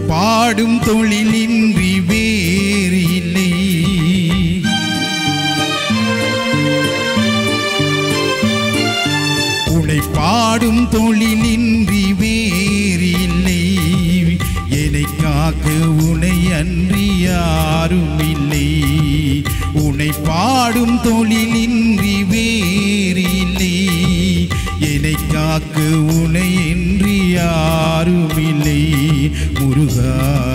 பாடும் தொழிலின்றி வேறு இல்லை. உன்னை பாடும் தொழிலின்றி வேறு இல்லை. என்னை காக்க உன்னை அன்றி யாரும் இல்லை. உன்னை பாடும் தொழிலின்றி வேறு இல்லை. என்னை காக்க உன்னை என்று யாரும் இல்லை. முருகா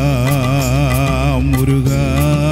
முருகா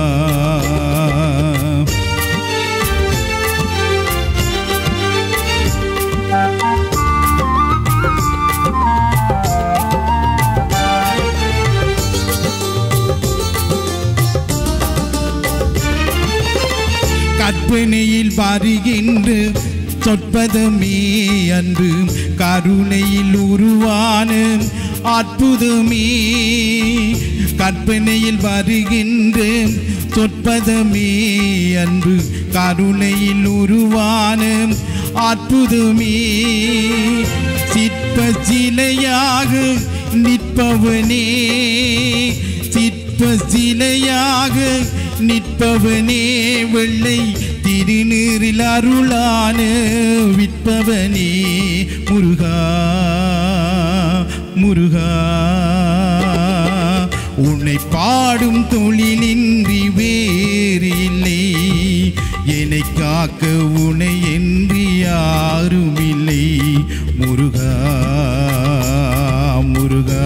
கற்பனையில் வருகின்ற சொற்பதமே அன்று கருணையில் உருவான அற்புதமே. கற்பனையில் வருகின்ற சொற்பதமே அன்று கருணையில் உருவான அற்புதமே. சிற்ப சிலையாக நிற்பவனே, சிற்ப சிலையாக நிற்பவனே, வெள்ளை திருநீரில் அருளான விற்பவனே. முருகா முருகா உன்னை பாடும் தொழிலின்றி வேறு இல்லை. என்னை காக்க உன்னை என்று யாரும் இல்லை. முருகா முருகா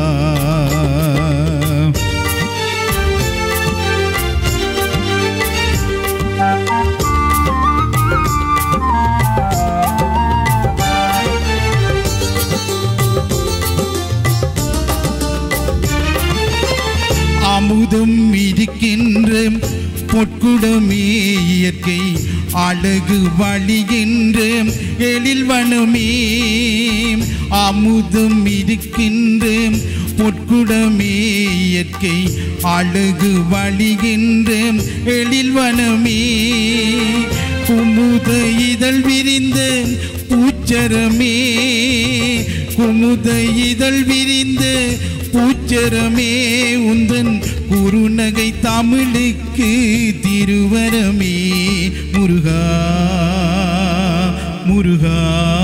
அமுதம் இருக்கின்ற பொற்குடமே இயற்கை அழகு வழிகின்ற எழில் வனமே. அமுதம் இருக்கின்ற பொற்குடமே இயற்கை அழகு வழிகின்ற எழில் வனமே. குமுத இதழ் விரிந்த பூச்சரமே, குமுத இதழ் விரிந்த பூச்சரமே. உந்தன் குறுநகை தமிழுக்கு திருவரமே. முருகா முருகா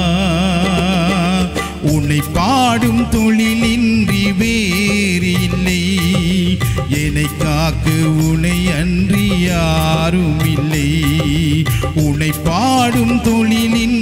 உன்னை பாடும் தொழிலின்றி வேறு இல்லை. என்னை காக்க உன்னை அன்றி யாரும் இல்லை. உன்னை பாடும் தொழிலின்